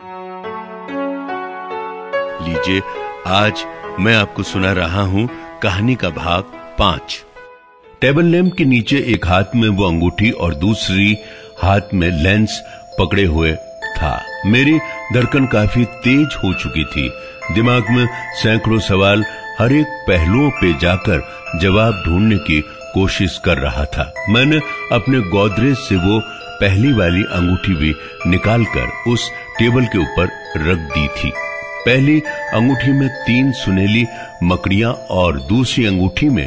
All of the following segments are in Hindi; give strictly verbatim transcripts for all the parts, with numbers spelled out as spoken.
लीजिए, आज मैं आपको सुना रहा हूं कहानी का भाग पांच। टेबल लैंप के नीचे एक हाथ में वो अंगूठी और दूसरी हाथ में लेंस पकड़े हुए था। मेरी धड़कन काफी तेज हो चुकी थी। दिमाग में सैकड़ों सवाल, हर एक पहलुओं पे जाकर जवाब ढूंढने की कोशिश कर रहा था। मैंने अपने गोदरेज से वो पहली वाली अंगूठी भी निकालकर उस टेबल के ऊपर रख दी थी। पहली अंगूठी में तीन सुनहली मकड़ियां और दूसरी अंगूठी में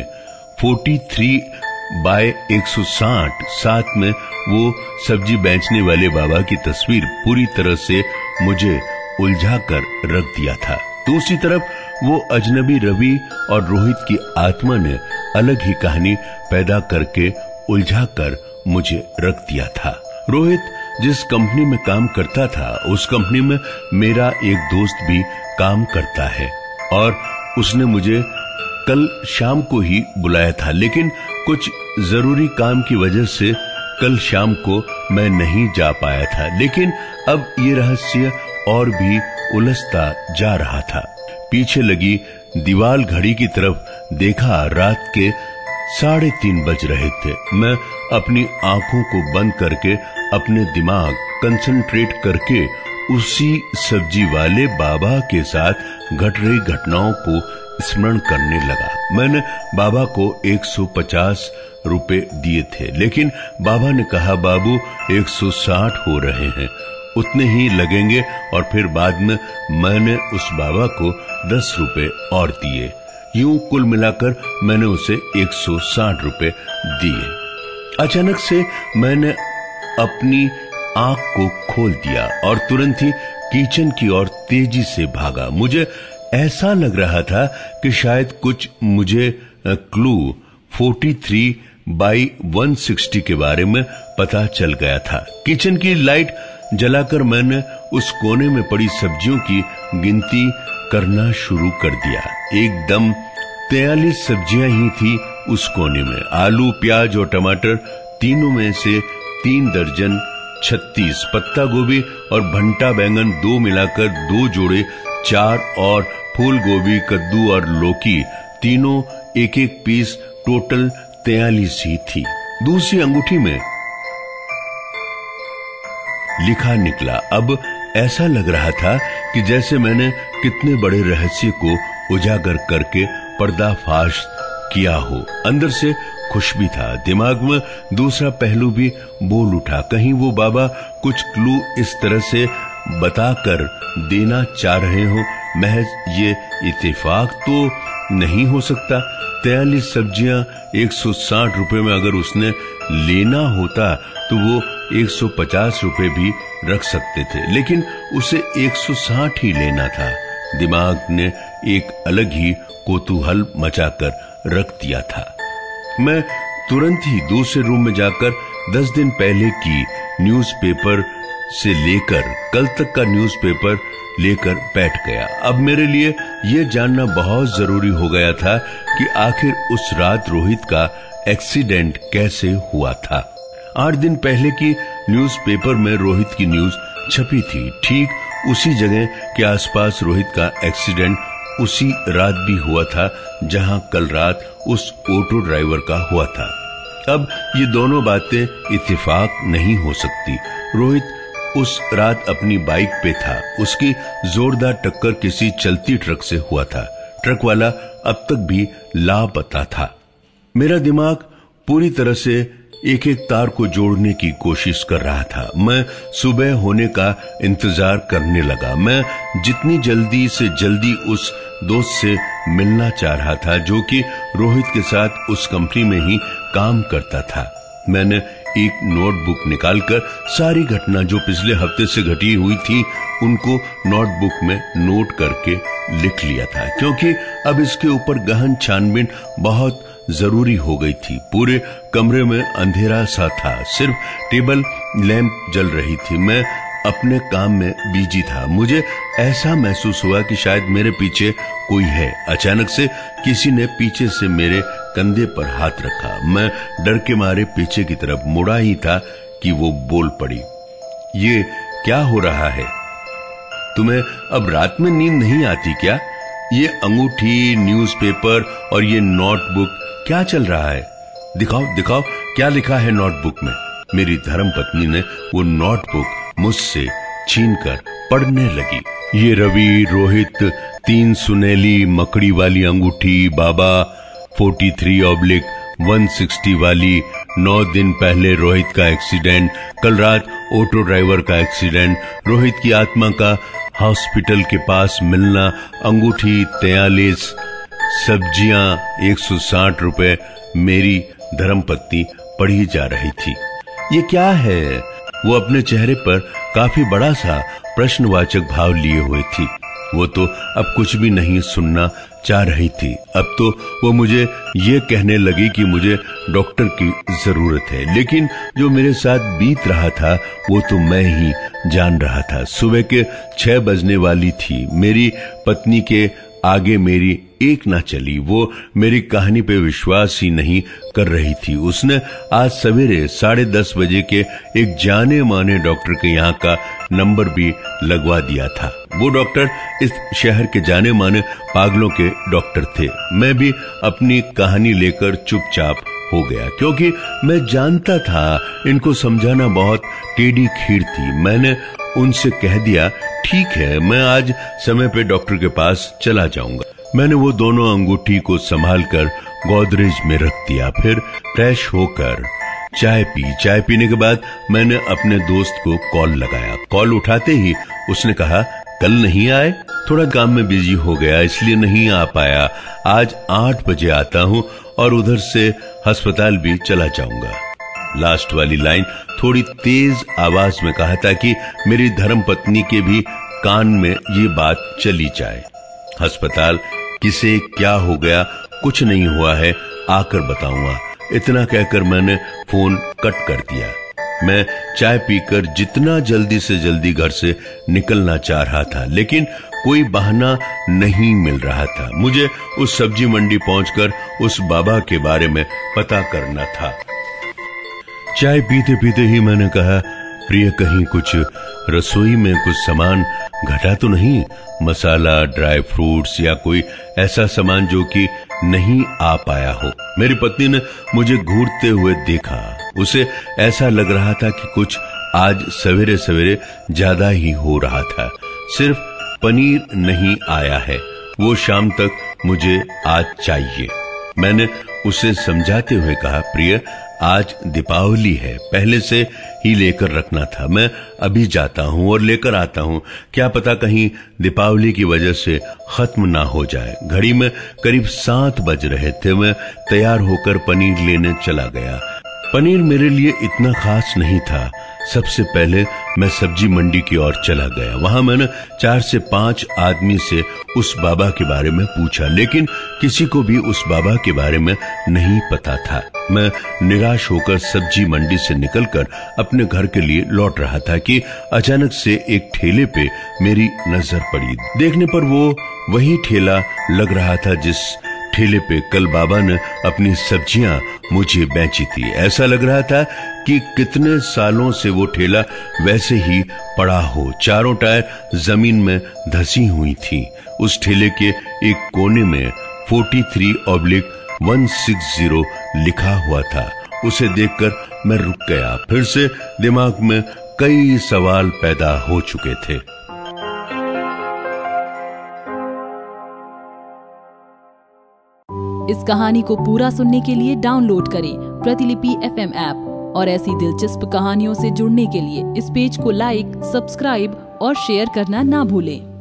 तैंतालीस बाय एक सौ साठ, साथ में वो सब्जी बेचने वाले बाबा की तस्वीर पूरी तरह से मुझे उलझा कर रख दिया था। दूसरी तरफ वो अजनबी रवि और रोहित की आत्मा ने अलग ही कहानी पैदा करके उलझा कर मुझे रख दिया था। रोहित जिस कंपनी में काम करता था, उस कंपनी में मेरा एक दोस्त भी काम करता है और उसने मुझे कल शाम को ही बुलाया था, लेकिन कुछ जरूरी काम की वजह से कल शाम को मैं नहीं जा पाया था। लेकिन अब ये रहस्य और भी उलझता जा रहा था। पीछे लगी दीवार घड़ी की तरफ देखा, रात के साढ़े तीन बज रहे थे। मैं अपनी आंखों को बंद करके अपने दिमाग कंसंट्रेट करके उसी सब्जी वाले बाबा के साथ घट रही घटनाओं को स्मरण करने लगा। मैंने बाबा को एक सौ पचास रुपए दिए थे, लेकिन बाबा ने कहा, बाबू एक सौ साठ हो रहे हैं, उतने ही लगेंगे। और फिर बाद में मैंने उस बाबा को दस रुपए और दिए। यूं कुल मिलाकर मैंने उसे एक सौ साठ रुपए दिए। अचानक से मैंने अपनी आंख को खोल दिया और तुरंत ही किचन की ओर तेजी से भागा। मुझे ऐसा लग रहा था कि शायद कुछ मुझे क्लू तैंतालीस बाई एक सौ साठ के बारे में पता चल गया था। किचन की लाइट जलाकर मैंने उस कोने में पड़ी सब्जियों की गिनती करना शुरू कर दिया। एकदम तैंतालीस सब्जियां ही थी उस कोने में। आलू, प्याज और टमाटर तीनों में से तीन दर्जन, छत्तीस, पत्ता गोभी और भंटा बैंगन दो मिलाकर दो जोड़े चार, और फूल गोभी, कद्दू और लौकी तीनों एक एक पीस, टोटल तैंतालीस ही थी। दूसरी अंगूठी में लिखा निकला। अब ऐसा लग रहा था कि जैसे मैंने कितने बड़े रहस्य को उजागर करके पर्दाफाश किया हो। अंदर से खुश भी था। दिमाग में दूसरा पहलू भी बोल उठा, कहीं वो बाबा कुछ क्लू इस तरह से बताकर देना चाह रहे हो। महज ये इत्तेफाक तो नहीं हो सकता। तैंतालीस सब्जियां एक सौ साठ रुपए में अगर उसने लेना होता तो वो एक सौ पचास रुपए भी रख सकते थे, लेकिन उसे एक सौ साठ ही लेना था। दिमाग ने एक अलग ही कौतूहल मचाकर रख दिया था। मैं तुरंत ही दूसरे रूम में जाकर दस दिन पहले की न्यूज़पेपर से लेकर कल तक का न्यूज़पेपर लेकर बैठ गया। अब मेरे लिए यह जानना बहुत जरूरी हो गया था कि आखिर उस रात रोहित का एक्सीडेंट कैसे हुआ था। आठ दिन पहले की न्यूज़पेपर में रोहित की न्यूज छपी थी। ठीक उसी जगह के आसपास रोहित का एक्सीडेंट उसी रात भी हुआ था जहां कल रात उस ऑटो ड्राइवर का हुआ था। अब ये दोनों बातें इत्तेफाक नहीं हो सकती। रोहित उस रात अपनी बाइक पे था। उसकी जोरदार टक्कर किसी चलती ट्रक से हुआ था। ट्रक वाला अब तक भी लापता था। मेरा दिमाग पूरी तरह से एक एक तार को जोड़ने की कोशिश कर रहा था। मैं सुबह होने का इंतजार करने लगा। मैं जितनी जल्दी से जल्दी उस दोस्त से मिलना चाह रहा था जो कि रोहित के साथ उस कंपनी में ही काम करता था। मैंने एक नोटबुक निकालकर सारी घटना जो पिछले हफ्ते से घटी हुई थी उनको नोटबुक में नोट करके लिख लिया था, क्योंकि अब इसके ऊपर गहन छानबीन बहुत जरूरी हो गई थी। पूरे कमरे में अंधेरा सा था, सिर्फ टेबल लैंप जल रही थी। मैं अपने काम में बिजी था। मुझे ऐसा महसूस हुआ कि शायद मेरे पीछे कोई है। अचानक से किसी ने पीछे से मेरे कंधे पर हाथ रखा। मैं डर के मारे पीछे की तरफ मुड़ा ही था कि वो बोल पड़ी, ये क्या हो रहा है? तुम्हें अब रात में नींद नहीं आती क्या? ये अंगूठी, न्यूज़पेपर और ये नोटबुक क्या चल रहा है? दिखाओ दिखाओ क्या लिखा है नोटबुक में। मेरी धर्मपत्नी ने वो नोटबुक मुझसे छीनकर पढ़ने लगी। ये रवि, रोहित, तीन सुनहली मकड़ी वाली अंगूठी, बाबा forty three oblique one sixty वाली, नौ दिन पहले रोहित का एक्सीडेंट, कल रात ऑटो ड्राइवर का एक्सीडेंट, रोहित की आत्मा का हॉस्पिटल के पास मिलना, अंगूठी तैतालीस, सब्जियां एक सौ साठ रुपए। मेरी धर्मपत्नी पढ़ी जा रही थी। ये क्या है? वो अपने चेहरे पर काफी बड़ा सा प्रश्नवाचक भाव लिए हुए थी। वो तो अब कुछ भी नहीं सुनना चाह रही थी। अब तो वो मुझे ये कहने लगी कि मुझे डॉक्टर की जरूरत है, लेकिन जो मेरे साथ बीत रहा था वो तो मैं ही जान रहा था। सुबह के छह बजने वाली थी। मेरी पत्नी के आगे मेरी एक ना चली। वो मेरी कहानी पे विश्वास ही नहीं कर रही थी। उसने आज सवेरे साढ़े दस बजे के एक जाने माने डॉक्टर के यहाँ का नंबर भी लगवा दिया था। वो डॉक्टर इस शहर के जाने माने पागलों के डॉक्टर थे। मैं भी अपनी कहानी लेकर चुपचाप हो गया, क्योंकि मैं जानता था इनको समझाना बहुत टेढ़ी खीर थी। मैंने उनसे कह दिया, ठीक है, मैं आज समय पे डॉक्टर के पास चला जाऊंगा। मैंने वो दोनों अंगूठी को संभाल कर गोदरेज में रख दिया। फिर फ्रेश होकर चाय पी। चाय पीने के बाद मैंने अपने दोस्त को कॉल लगाया। कॉल उठाते ही उसने कहा, कल नहीं आए? थोड़ा काम में बिजी हो गया इसलिए नहीं आ पाया। आज आठ बजे आता हूँ और उधर से अस्पताल भी चला जाऊंगा। लास्ट वाली लाइन थोड़ी तेज आवाज में कहा ताकि मेरी धर्मपत्नी के भी कान में ये बात चली जाए। अस्पताल किसे क्या हो गया कुछ नहीं हुआ है, आकर बताऊंगा। इतना कहकर मैंने फोन कट कर दिया। मैं चाय पीकर जितना जल्दी से जल्दी घर से निकलना चाह रहा था, लेकिन कोई बहाना नहीं मिल रहा था। मुझे उस सब्जी मंडी पहुंचकर उस बाबा के बारे में पता करना था। चाय पीते पीते ही मैंने कहा, प्रिय, कहीं कुछ रसोई में कुछ सामान घटा तो नहीं? मसाला, ड्राई फ्रूट्स या कोई ऐसा सामान जो कि नहीं आ पाया हो। मेरी पत्नी ने मुझे घूरते हुए देखा। उसे ऐसा लग रहा था कि कुछ आज सवेरे सवेरे ज्यादा ही हो रहा था। सिर्फ पनीर नहीं आया है, वो शाम तक मुझे आज चाहिए। मैंने उसे समझाते हुए कहा, प्रिय, आज दीपावली है, पहले से ही लेकर रखना था। मैं अभी जाता हूँ और लेकर आता हूँ। क्या पता कहीं दीपावली की वजह से खत्म ना हो जाए। घड़ी में करीब सात बज रहे थे। मैं तैयार होकर पनीर लेने चला गया। पनीर मेरे लिए इतना खास नहीं था। सबसे पहले मैं सब्जी मंडी की ओर चला गया। वहां मैंने चार से पांच आदमी से उस बाबा के बारे में पूछा, लेकिन किसी को भी उस बाबा के बारे में नहीं पता था। मैं निराश होकर सब्जी मंडी से निकलकर अपने घर के लिए लौट रहा था कि अचानक से एक ठेले पे मेरी नजर पड़ी। देखने पर वो वही ठेला लग रहा था जिस ठेले पे कल बाबा ने अपनी सब्जियां मुझे बेची थी। ऐसा लग रहा था कि कितने सालों से वो ठेला वैसे ही पड़ा हो। चारों टायर जमीन में धसी हुई थी। उस ठेले के एक कोने में forty three oblique one six zero लिखा हुआ था। उसे देखकर मैं रुक गया। फिर से दिमाग में कई सवाल पैदा हो चुके थे। इस कहानी को पूरा सुनने के लिए डाउनलोड करें प्रतिलिपि एफ एम ऐप और ऐसी दिलचस्प कहानियों से जुड़ने के लिए इस पेज को लाइक, सब्सक्राइब और शेयर करना ना भूलें।